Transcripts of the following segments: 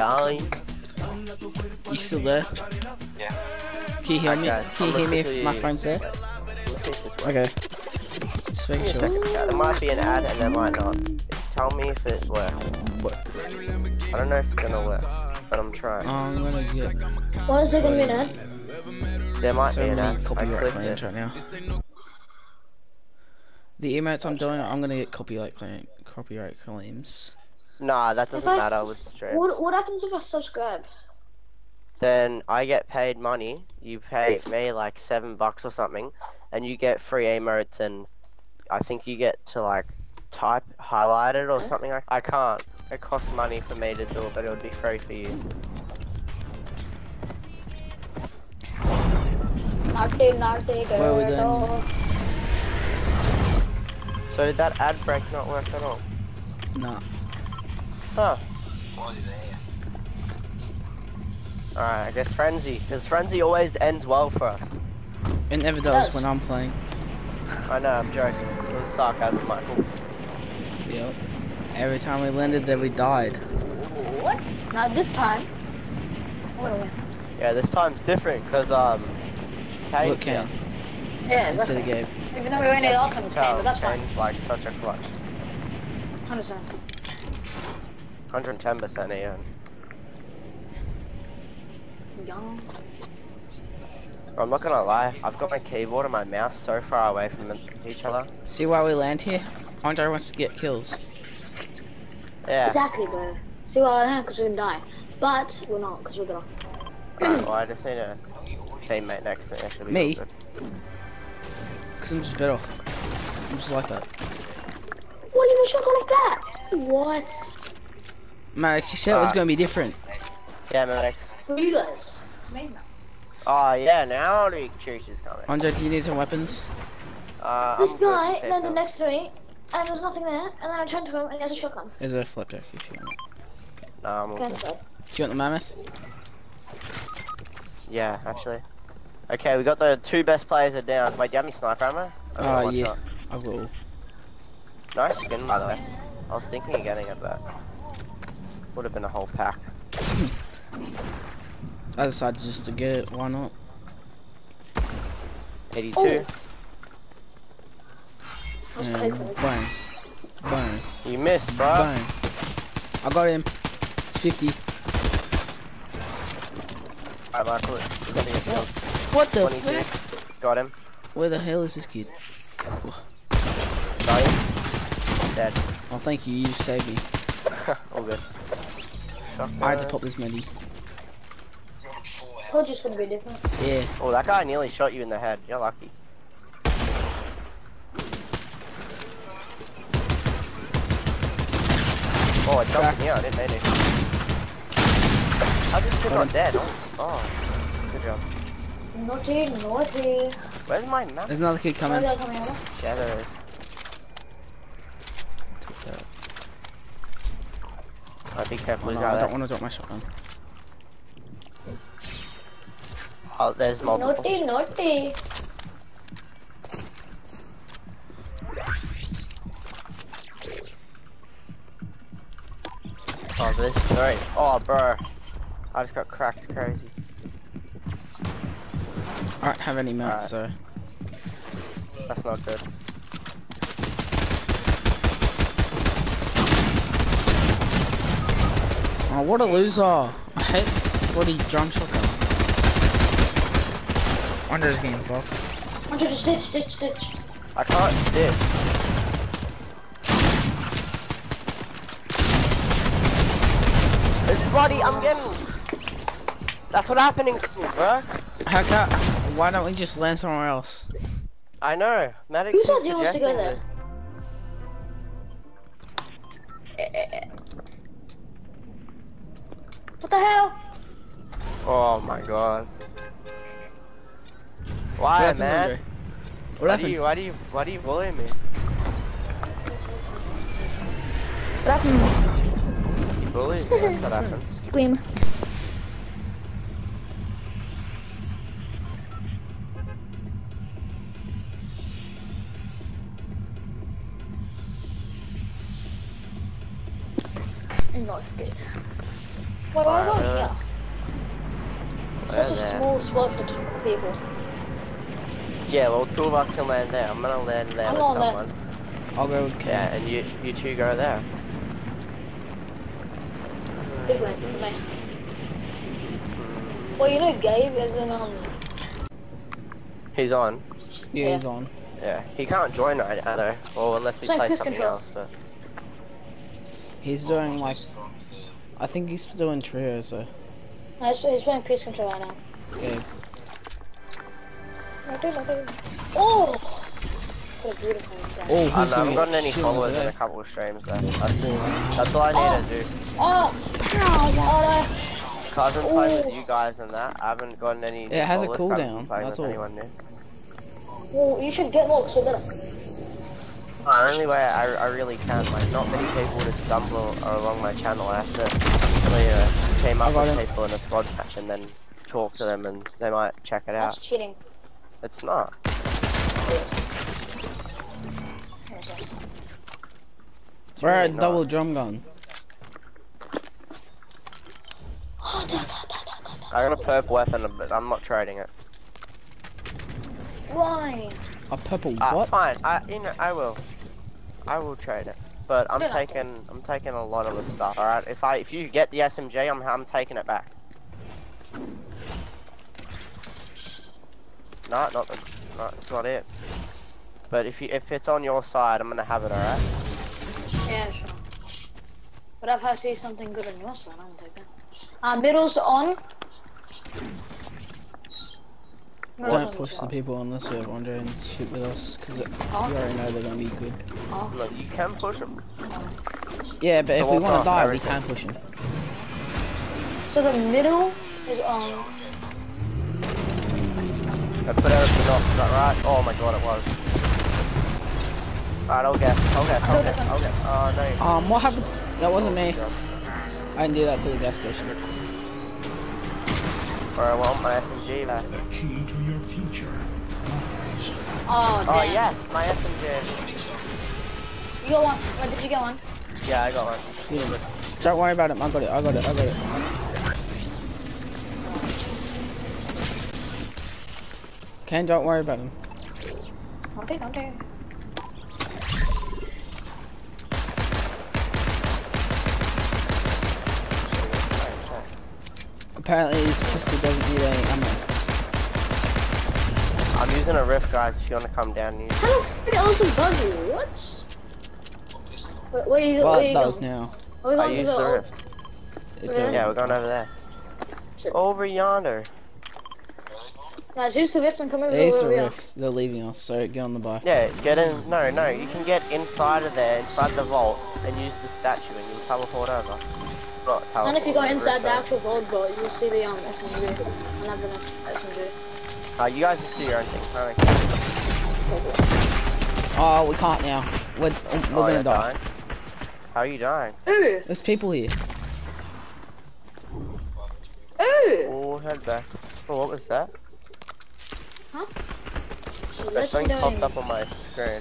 darling. You still there? Yeah. Can you hear me? Okay, Can you hear me quickly- if my phone's there? Let's see if this works. Okay. Just Give making me a sure. second, chat. There might be an ad and there might not. Tell me if it works. I don't know if it's gonna work, but I'm trying. I'm gonna get Why is there gonna be an ad? There might so be an many ad. I copyright clicked claims it. right now. The emotes I'm doing, I'm gonna get copyright claims. Nah, that doesn't If matter with the stream. what happens if I subscribe? Then I get paid money. You pay me like $7 or something, and you get free emotes, and I think you get to like type highlight it or something like. I can't. It costs money for me to do it, but it would be free for you. Naughty Where are we girl. So did that ad break not work at all? Nah. Huh. Why are you there? Alright, I guess Frenzy, because Frenzy always ends well for us. It never does when I'm playing. I know, I'm joking. It was sarcasm, Michael. Yep. Every time we landed there we died. What? Not this time. What a win. Yeah, this time's different, because, Kane's Look, Kane. Yeah, Into the exactly. game. Even though we went in the last time with Kane, but that's fine. Kane's like such a clutch. 100%. 110% even. Young. I'm not gonna lie, I've got my keyboard and my mouse so far away from each other. See why we land here? Andre wants to get kills. Yeah. Exactly, bro. See why I had because we're gonna die. But we're not, because we're gonna. Alright, well, I just need a teammate next to me. That should be Me? all good. Cause I'm just better. I'm just like that. What even shot like that? What? Maddox, you said it was gonna be different. Yeah, Max. For you guys. Maybe not. Oh, yeah, now the Chooch is coming. Andre, do you need some weapons? This I'm guy good, landed next to me, and there's nothing there, and then I turned to him, and he has a shotgun. There's a flapjack if you want it. No, I'm all Go good. inside. Do you want the mammoth? Yeah, actually. Okay, we got the two best players are down. Wait, do you have any sniper ammo? Yeah, Shot. I will. Nice skin, by the way. I was thinking of getting it, but would have been a whole pack. I decided just to get it, why not? 82. Oh. I was And close. bang. Bang. You missed, bro. Bang. I got him. It's 50. Alright, Michael, you gotta get killed. What the 22. fuck? Got him. Where the hell is this kid? Got him. Dead. Oh, thank you. You saved me. All good. I had to pop this medi. Told you it's gonna be different. Yeah. Oh, that guy nearly shot you in the head. You're lucky. Oh, I jumped in here. I didn't mean to. How's this kid not dead? Oh, good job. Naughty, naughty. Where's my map? There's another kid coming. Another guy coming over. Yeah, there is. Take that. Alright, be careful. Oh, He's no, right I don't there. want to drop my shotgun. Oh, there's multiple. Naughty, naughty. Oh, this is great. Oh, bro. I just got cracked crazy. I don't have any mats, so. That's not good. Oh, what a loser. I hate bloody drum shotgun. Andre's getting fucked. Hunter, just ditch, ditch, ditch. I can't dip. It's bloody, I'm getting... That's what happening to me, bro. How come? Why don't we just land somewhere else? I know. Maddox Who is said you was to go suggesting there? it. What the hell? Oh my god. Why, What happened, man? Andre? What happened? Why do you bully me? What happened? You bully me, that's what happens. Scream. Not good. Wait, why are we going Alright, here? It's we're just a there. small spot for people. Yeah, well, two of us can land there. I'm gonna land there I'm with going there. someone. I'll go with K. Yeah, and you two go there. Big win for me. Well, you know Gabe is in He's on. Yeah, Yeah. he's on. Yeah, he can't join right now though. Or unless we Playing play piss something control. else, but... He's doing like, I think he's doing trio, so. No, he's playing peace control right now. Okay. Oh! What a beautiful game. Oh, I who's don't know, I haven't gonna gotten get any shit on followers in today? a couple of streams though. That's all I need to do. Oh! Oh Cause I've been playing with Ooh. you guys and that. I haven't gotten any It has a followers, but I haven't been cooldown, playing that's with all. anyone new. no! Well, you should get more because we're better. The only way I really can, like, not many people to stumble along my channel. I have to team up with people in a squad match and then talk to them and they might check it That's out. cheating. It's not. It's We're really at double not. drum gun. Oh, I got a purple weapon, but I'm not trading it. Why? A purple what? Fine. I will trade it. But I'm taking a lot of the stuff. All right. If you get the SMG, I'm taking it back. No, it's not it. But if it's on your side, I'm gonna have it. All right. Yeah, sure. But if I see something good on your side, I'm gonna take it. Middle's on. Don't push the people unless we have Andre and shoot with us, because you already know they're gonna be good. Look, you can push them. Yeah, but So if we what want to about die, we everything? can push him. So the middle is on. I put everything off. Is that right? Oh my god, it was. Alright, I'll guess. Oh no. What happened? That wasn't me. I didn't do that to the gas station. Or I want my SMG back. The key to your future. Oh, damn. Oh yes, my SMG. You got one. Wait, did you get one? Yeah, I got one. Yeah. Don't worry about it. I got it. Ken, don't worry about him. Okay. Apparently his pistol doesn't need any ammo. I'm using a rift, guys. If you want to come down and use. How the frick awesome buggy? What? Where you Well, going? it does now. Are we I going to used the the rift. It's Really? Yeah, we're going over there. Over yonder. Guys, who's the rift and come over It is where the we are? rift. They're leaving us, so get on the bike. Yeah, get in. No, you can get inside of there, inside the vault, and use the statue, and you'll teleport over. Not teleport. And if you go inside the rift actual vault boat, you'll see the SMG. And have the SMG. over. You guys just do your own thing. I don't care. Oh, we can't now. We're gonna you're die. dying? How are you dying? Ooh! There's people here. Ooh! Oh, head back. Oh, what was that? Huh? That thing popped up on my screen.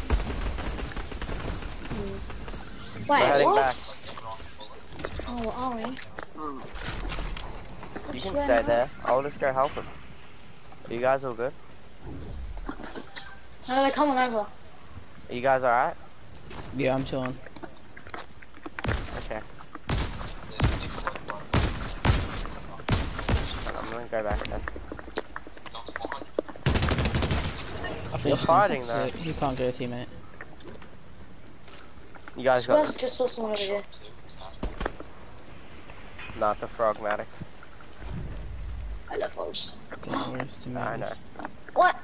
Wait, We're heading what? back. Oh, are we? You can stay there. I'll just go help him. Are you guys all good? No, they're coming over. Are you guys alright? Yeah, I'm chilling. Okay. I'm gonna go back then. You're fighting though. You can't go, teammate. You guys got this. Just saw someone over here. Not the frogmatic. I love frogs. I know. What?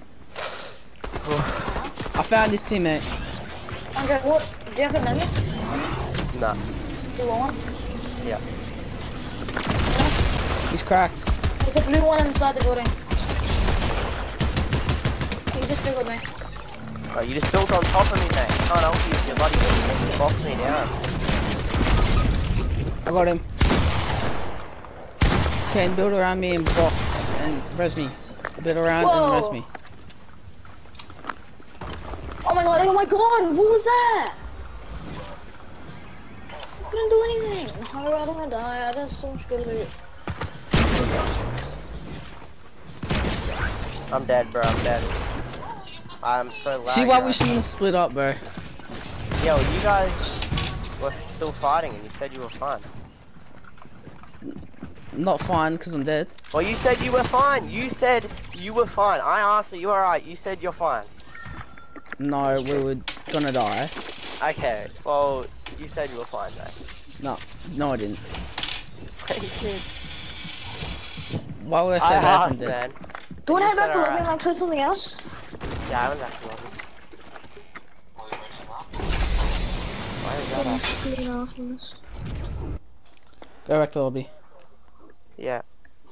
I found his teammate. Andre, what? Do you have a memory? Nah. Do you want one? Yeah. He's cracked. There's a blue one inside the building. He just triggered me. Oh, you just built on top of me, mate. You can't help you if your buddy just boxed me down. I got him. Ken, build around me and block and res me. Build around and res me. Oh my god, what was that? didn't do anything. How do I don't wanna die? I did so much good loot. I'm dead, bro. I'm dead. I'm so laggy. See why we right shouldn't have split up, bro. Yo, you guys were still fighting and you said you were fine. I'm not fine because I'm dead. Well, you said you were fine. You said you were fine. I asked you, you alright. You said you're fine. No, we were gonna die. Okay, well, you said you were fine, though. No, I didn't. You did. Why would I say I that if I'm asked, dead? man. Do you wanna You head back said to lobby alright. and I'll play something else? Yeah, I was actually lobby. Why is that up? Go back to the lobby. Yeah.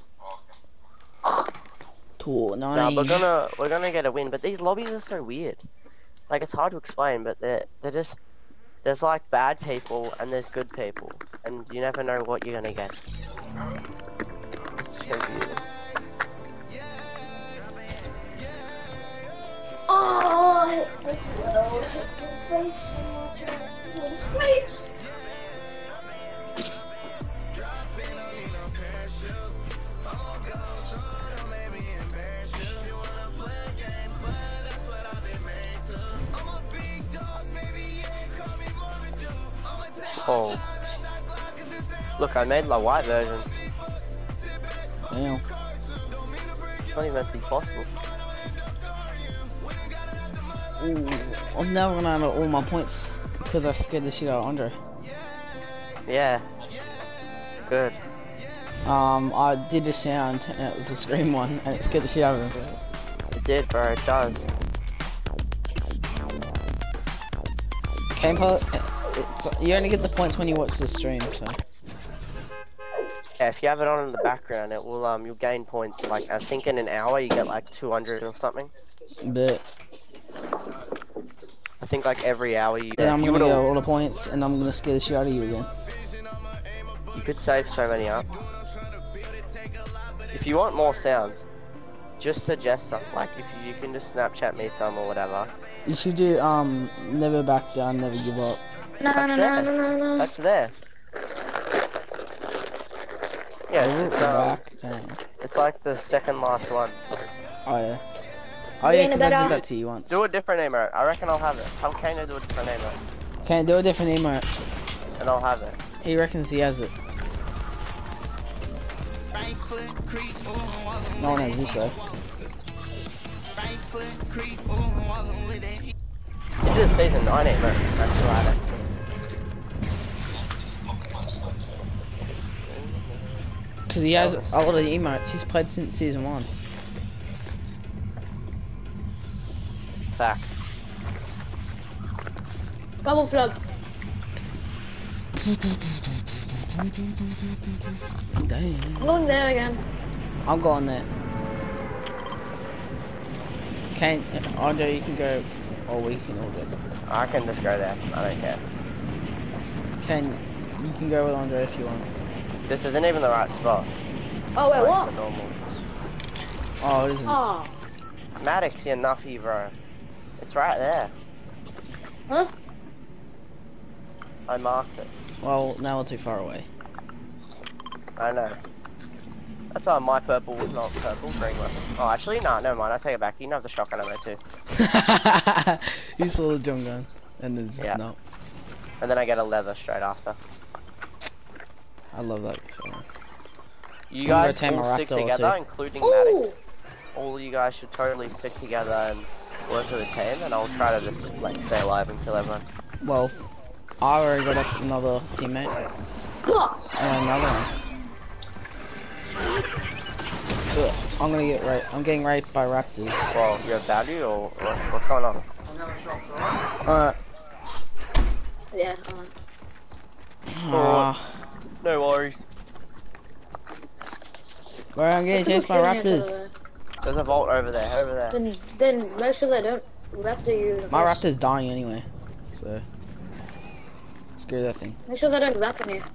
No, No, we're gonna get a win, but these lobbies are so weird. Like, it's hard to explain, but they're just, there's like bad people and there's good people, and you never know what you're gonna get. It's confusing. Oh, I hit this well. I hit your face so much. I hit his face. Oh. Look, I made my white version. Damn. It's not even meant to be possible. Ooh, I'm never gonna have all my points because I scared the shit out of Andre. Yeah. Good. I did a sound and it was a scream one and it scared the shit out of him. It did, bro. It does. You only get the points when you watch the stream, so. Yeah, if you have it on in the background, it will you'll gain points. Like, I think in an hour you get like 200 or something. But I think like every hour you. then I'm you gonna get all the points and I'm gonna scare the shit out of you again. You could save so many up. If you want more sounds, just suggest some. Like, if you can just Snapchat me some or whatever. You should do never back down, never give up. No, That's no, there. no, no, no. That's there. Yeah, it's like the second last one. Oh yeah. Oh yeah, because I did that to you once. Do a different emote. I reckon I'll have it. Tell Kano to do a different emote. Can I do a different emote? And I'll have it. He reckons he has it. No one has this though. He did season 9 emote. That's right. Because he has a lot of emotes. He's played since season 1. Facts. Bubble flub. Damn. I'm going there again. I'm going there. Can Andre, you can go, or we can all go. I can just go there. I don't care. You can go with Andre if you want. This isn't even the right spot. Oh wait, Like what? the normal. Oh, it isn't. Oh. Maddox, you nuffy, bro. It's right there. Huh? I marked it. Well, now we're too far away. I know. That's why my purple was not purple, green weapon. Oh, actually, no, never mind. I take it back. You can have the shotgun ammo too. You saw the drum gun, and then just Yeah. And then I get a leather straight after. I love that. You I'm guys gonna tame all a stick raptor or together, two. including Ooh. Maddox. All you guys should totally stick together and work as a team, and I'll try to just like stay alive and kill everyone. Well, I already got us another teammate. And another one. Ugh, I'm getting raped by raptors. Well, you have value or what's going on? Alright. Yeah. No worries. Bro, I'm getting chased by raptors. There's a vault over there, Then make sure they don't raptor you in the My face. raptor's dying anyway, so screw that thing. Make sure they don't raptor you.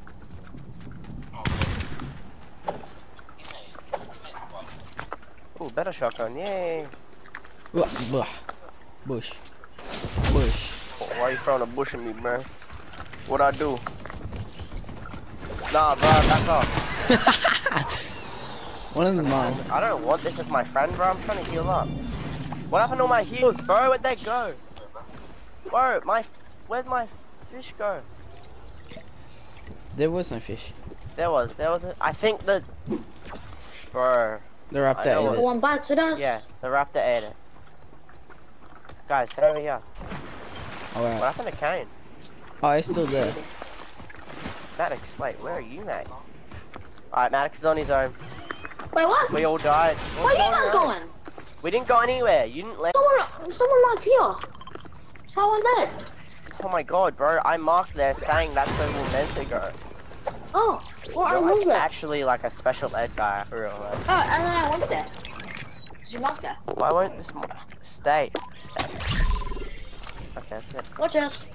Ooh, better shotgun, yay! Blah, blah. Bush. Bush. Why are you throwing a bush at me, bro? What'd I do? Nah, bro, back off. One of them's mine. I don't want this as my friend, bro. I'm trying to heal up. What happened to all my heals, bro? Where'd they go? Bro, where'd my fish go? There was no fish. There was I think the... Bro. The raptor ate what- it. The one bites with us. Yeah, the raptor ate it. Guys, head over here. Alright. What happened to Kane? Oh, he's still there. Maddox, wait, where are you, mate? Alright, Maddox is on his own. Wait, what? We all died. Where you guys going? We didn't go anywhere. You didn't let... Someone marked here. Someone there. Oh my god, bro. I marked there saying that's where we're meant to go. Oh, well, I You're moved like there. actually like a special ed guy, for real. Like. Oh, and then I went there. Cause you marked there. Why won't this stay? Okay, that's it. Go chest.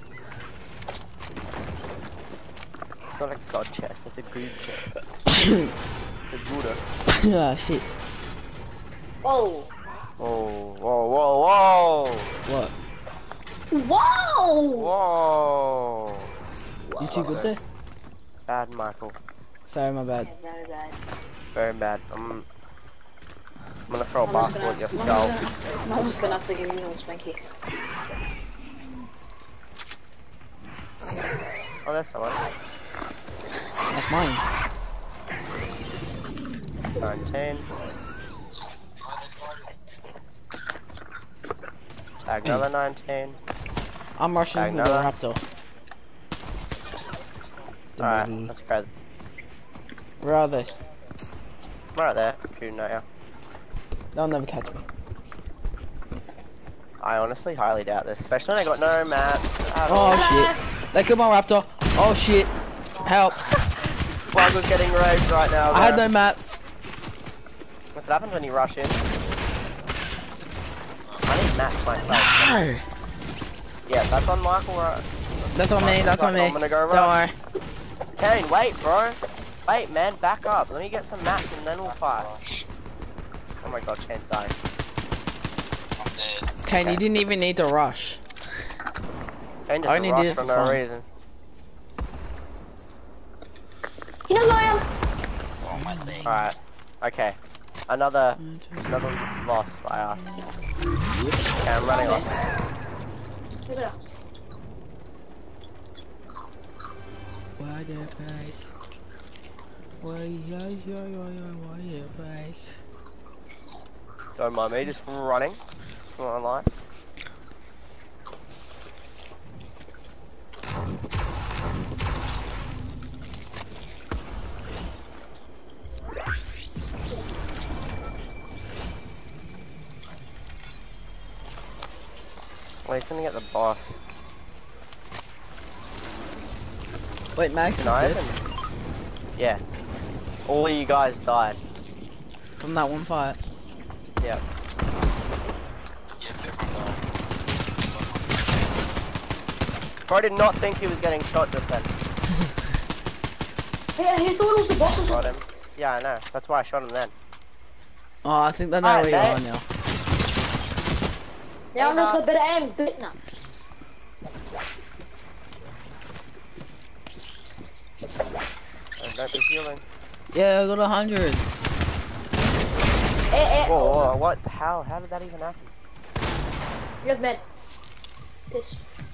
It's not a god chest, it's a good chest. The Buddha. Ah, shit. Whoa. Whoa, whoa, whoa, whoa! What? Whoa. Whoa! You too good there? Bad, Michael. Sorry, my bad. Very bad. Very bad. I'm gonna throw a Mama's basketball at your gonna, skull. Mama's gonna have to give you no spanky. Oh, there's someone. That's mine. 19. Tag another 19. I'm rushing Tag from the another. raptor. The Alright, movie. let's go. Where are they? Right there, shooting at you. They'll never catch me. I honestly highly doubt this, especially when I got no map. Oh shit. They killed my raptor. Oh shit. Help. Flag was getting raised right now. I had bro. no mats. What happens when you rush in? I need mats myself. No. Yeah, that's on Michael, right? That's on me, that's on me. I'm gonna go Don't right. worry. Kane, wait, bro. Wait, man, back up. Let me get some mats and then we'll fight. Oh my god, Kane's dying. I'm dead. Kane, Okay. you didn't even need to rush. Kane I just only rushed did it for for no fun. reason. He knows who I am. Oh, my leg. Alright, okay. Another loss by us. Okay, I'm running off. Look at that. Why the fuck? Why the fuck? Don't mind me, just running for my life. Wait, he's gonna get the boss. Wait, Max is Can I dead even? Yeah. All of you guys died. from that one fight. Yeah. Yes, everyone died. Bro did not think he was getting shot just then. Hey, he thought it was the boss or Shot something. him. Yeah, I know. That's why I shot him then. Oh, I think they know Alright, where you mate. are now. Yeah, I'm just a bit of aim, bit now. Don't be healing. Yeah, I got 100. Hey, Whoa, whoa, what the hell? How did that even happen? you have med. This.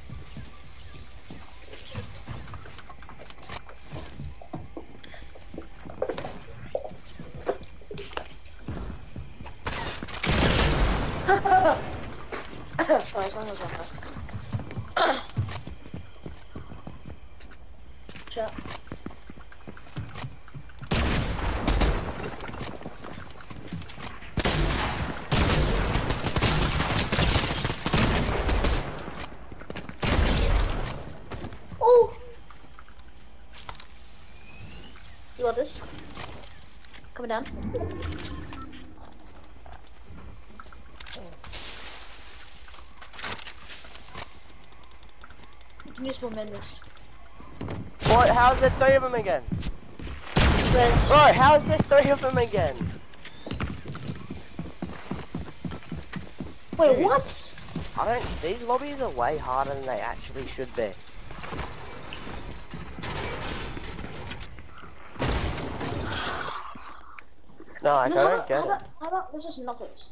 Sorry, someone was on Shut up. Oh! You got this? Coming down. You can use more men this. What? How's there 3 of them again? There's Bro, how's there 3 of them again? wait, what? I don't. These lobbies are way harder than they actually should be. No, like, I don't get it. How about this is knuckles?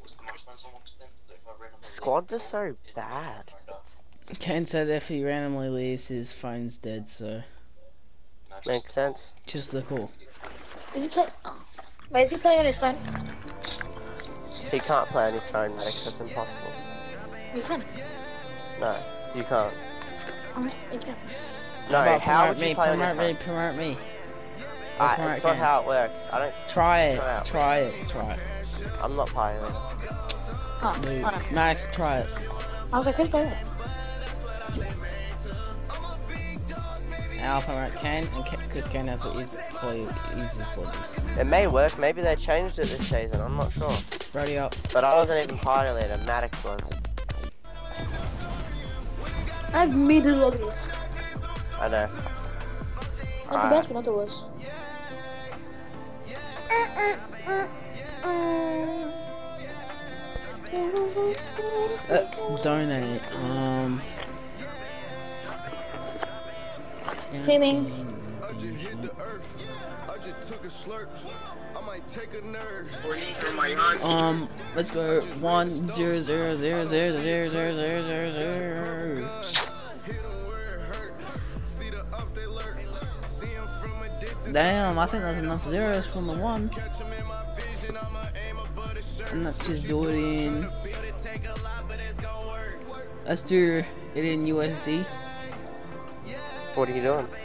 Squads are so bad. Kane said if he randomly leaves, his phone's dead, so Makes sense. just the call. Is he playing? Oh. Wait, is he playing on his phone? He can't play on his phone, Max. That's impossible. You can. No, you can't. Alright, you can. No, how would me, you play on your promote me, phone? promote me. It's not how it works. I don't. Try it, Try out. try it. I'm not playing it. Oh, Dude, hold on. Max, try it. I was like, who's playing it? I'll promote Kane, and because Kane has the easiest lobbies. It may work. Maybe they changed it this season. I'm not sure. Ready up. But I wasn't even party leader. Maddox was. I have middle lobbies. I know. Not the best, but not the worst. Let's donate. Teaming. Let's go 1-0-0-0-0-0-0-0-0-0. Damn, I think that's enough zeros from the one. And let's just do it in. Let's do it in USD. What are you doing?